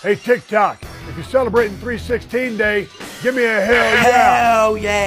Hey, TikTok, if you're celebrating 316 Day, give me a hell yeah. Hell yeah.